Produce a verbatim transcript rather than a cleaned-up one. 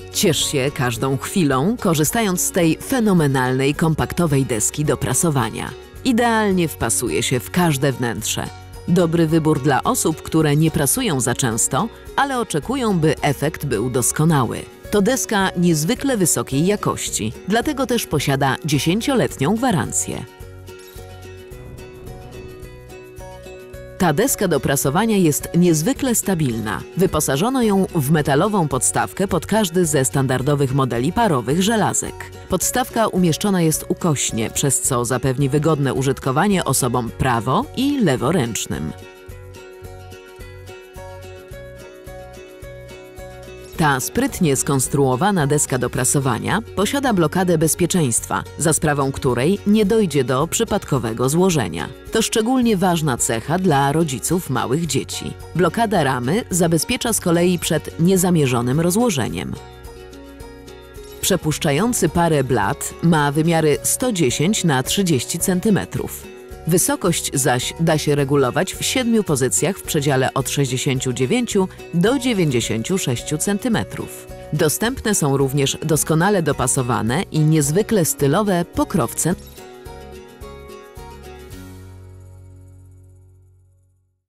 Ciesz się każdą chwilą, korzystając z tej fenomenalnej, kompaktowej deski do prasowania. Idealnie wpasuje się w każde wnętrze. Dobry wybór dla osób, które nie prasują za często, ale oczekują, by efekt był doskonały. To deska niezwykle wysokiej jakości, dlatego też posiada dziesięcioletnią gwarancję. Ta deska do prasowania jest niezwykle stabilna. Wyposażono ją w metalową podstawkę pod każdy ze standardowych modeli parowych żelazek. Podstawka umieszczona jest ukośnie, przez co zapewni wygodne użytkowanie osobom prawo- i leworęcznym. Ta sprytnie skonstruowana deska do prasowania posiada blokadę bezpieczeństwa, za sprawą której nie dojdzie do przypadkowego złożenia. To szczególnie ważna cecha dla rodziców małych dzieci. Blokada ramy zabezpiecza z kolei przed niezamierzonym rozłożeniem. Przepuszczający parę blat ma wymiary sto dziesięć na trzydzieści centymetrów. Wysokość zaś da się regulować w siedmiu pozycjach w przedziale od sześćdziesięciu dziewięciu do dziewięćdziesięciu sześciu centymetrów. Dostępne są również doskonale dopasowane i niezwykle stylowe pokrowce.